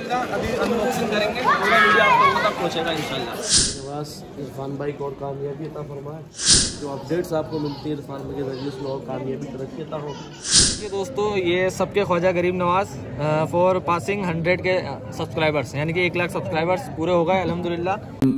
अल्हम्दुलिल्लाह अभी अनबॉक्सिंग करेंगे, पूरा वीडियो आप लोगों तक पहुँचेगा इंशाल्लाह। बस इरफान भाई को और कामयाबी अता फरमाए, जो अपडेट्स आपको मिलती है इरफान भाई के जरिए उसमें और कामयाबी तरक्की अता हो। ये दोस्तों ये सबके ख्वाजा गरीब नवाज फॉर पासिंग 100 के सब्सक्राइबर्स, यानी कि 1 लाख सब्सक्राइबर्स पूरे हो गए अल्हम्दुलिल्लाह।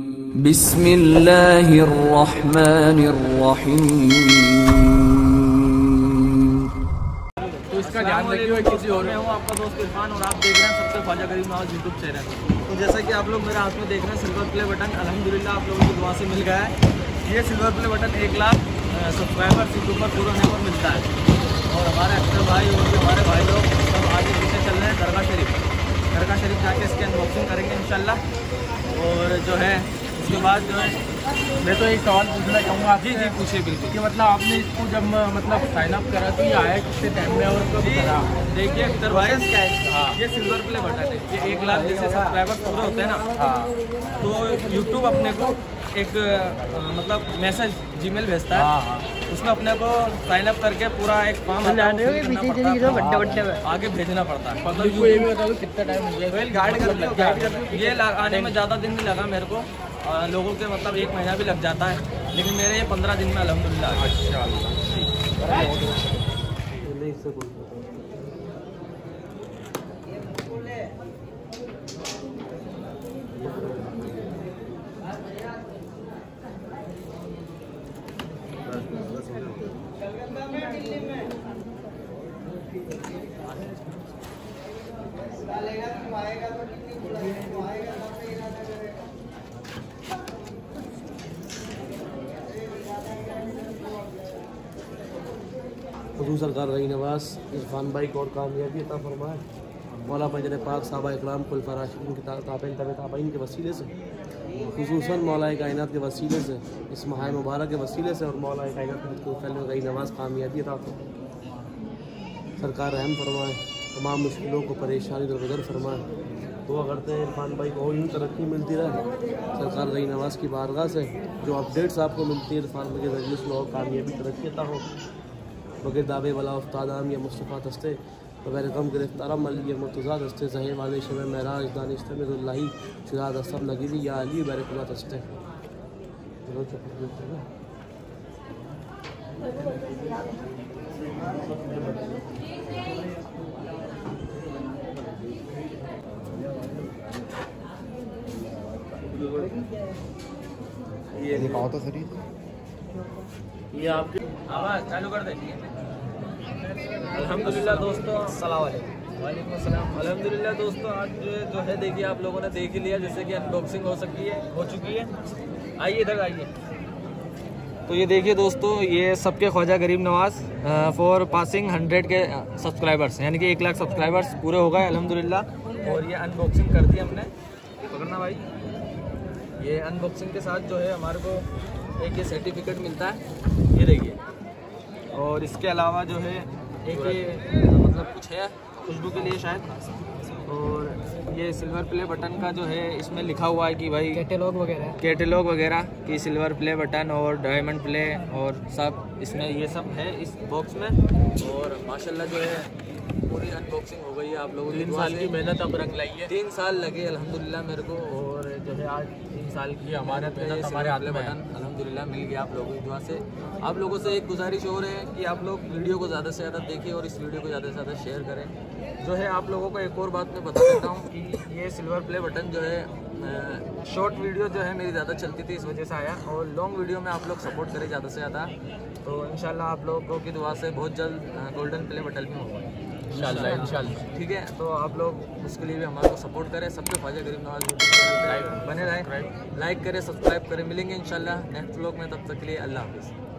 तो इसका ध्यान रखिए किसी और। मैं हूँ आपका दोस्त इरफान और आप देख रहे हैं सबके ख्वाजा गरीब नवाज यूट्यूब चैनल। तो जैसा कि आप लोग मेरे हाथ में देख रहे हैं सिल्वर प्ले बटन अल्हम्दुलिल्लाह आप लोगों की दुआ से मिल गया है। ये silver play button 1 lakh subscribers YouTube पर पूरे होने पर मिलता है। और हमारे अक्सर भाई और भी हमारे भाई लोग सब आगे पीछे चल रहे हैं दरगाह शरीफ जाके इसकी अनबॉक्सिंग करेंगे इंशाल्लाह। और जो है उसके बाद जो है मैं तो एक सवाल पूछना चाहूँगा। जी पूछिए बिल्कुल। कि मतलब आपने इसको जब मतलब साइन अप करा तो ये आया कितने टाइम में और कब करा? देखिए अक्सर भाई ये सिल्वर प्ले बटन है, ये 1 लाख जैसे सब्सक्राइबर पूरे होते हैं ना, तो यूट्यूब अपने को एक मतलब मैसेज जीमेल भेजता है, उसमें अपने को साइन अप करके पूरा एक फॉर्म आगे भेजना पड़ता है। मतलब ये भी बता दो कितना टाइम हो गया? गाइड ये आने में ज़्यादा दिन नहीं लगा मेरे को, लोगों के मतलब 1 महीना भी लग जाता है, लेकिन मेरे ये 15 दिन में अल्हम्दुलिल्लाह। हुज़ूर सरकार रही नवाज इरफान भाई को और कामयाबी अता फरमाए। मौला फजर पाक साहबा इकराम खुलफा राशिदीन के ताबईन के वसीले से, खुसूसन मौला कायनात के वसीले से, इस माह मुबारक के वसीले से और मौला कायनात को रही नवाज कामयाबी अता फरमाए। सरकार रहम फरमाए, तमाम मुश्किलों को परेशानी दरगुजर फरमाए। दुआ करते हैं इरफान भाई को और यूँ तरक्की मिलती रहे सरकार रही नवाज की बारगाह से। जो अपडेट्स आपको मिलती है इरफान भाई के जरिए उसमें और कामयाबी तरक्की अता हो। बगैर दावे वाला उस्तादाम या मुस्तफ़ा दस्ते, बगैर गम गिरफ्तारम अली मुर्तज़ा दस्ते, जहे वाले शब महराज दानिश्त मिरुल्लाही शुरा दस्तम नगीरी या अली बैरकुल्ला दस्ते। ये दिखाओ तो सही। ये आपके आवाज़ चालू कर देंगे। अल्हम्दुलिल्लाह दोस्तों, अस्सलाम वालेकुम अस्सलाम। अल्हम्दुलिल्लाह दोस्तों, आज जो है देखिए आप लोगों ने देख ही लिया, जैसे कि अनबॉक्सिंग हो चुकी है। आइए इधर आइए। तो ये देखिए दोस्तों, ये सबके ख्वाजा गरीब नवाज फॉर पासिंग 100 के सब्सक्राइबर्स, यानी कि 1 लाख सब्सक्राइबर्स पूरे हो गए अल्हम्दुलिल्लाह। और ये अनबॉक्सिंग कर दी हमने, पकड़ना भाई। ये अनबॉक्सिंग के साथ जो है हमारे को एक ये सर्टिफिकेट मिलता है, ये देखिए। और इसके अलावा जो है एक ये मतलब कुछ है खुशबू के लिए शायद। और ये सिल्वर प्ले बटन का जो है इसमें लिखा हुआ है कि भाई कैटलॉग वगैरह कि सिल्वर प्ले बटन और डायमंड प्ले और सब इसमें ये सब है इस बॉक्स में। और माशाल्लाह जो है पूरी अनबॉक्सिंग हो गई है आप लोगों की 3 साल की मेहनत अब रंग लाई है। 3 साल लगे अल्हम्दुलिल्लाह मेरे को। और जो है आज 3 साल की हमारे मेहनत हमारे हाथ में बटन अल्हम्दुलिल्लाह मिल गया आप लोगों की दुआ से। आप लोगों से एक गुजारिश हो रही है कि आप लोग वीडियो को ज़्यादा से ज़्यादा देखें और इस वीडियो को ज़्यादा से ज़्यादा शेयर करें। जो है आप लोगों को एक और बात मैं बता देता हूँ कि ये सिल्वर प्ले बटन जो है शॉर्ट वीडियो जो है मेरी ज़्यादा चलती थी, इस वजह से आया। और लॉन्ग वीडियो में आप लोग सपोर्ट करें ज़्यादा से ज़्यादा, तो इंशाल्लाह आप लोगों की दुआ से बहुत जल्द गोल्डन प्ले बटन में होगा इंशाल्लाह। ठीक है, तो आप लोग उसके लिए भी हमारे को सपोर्ट करें। सबके ख्वाजा गरीब नवाज यूट्यूब चैनल बने रहें, लाइक करें, सब्सक्राइब करें। मिलेंगे इंशाल्लाह नेक्स्ट व्लॉग में, तब तक के लिए अल्लाह हाफ़िज़।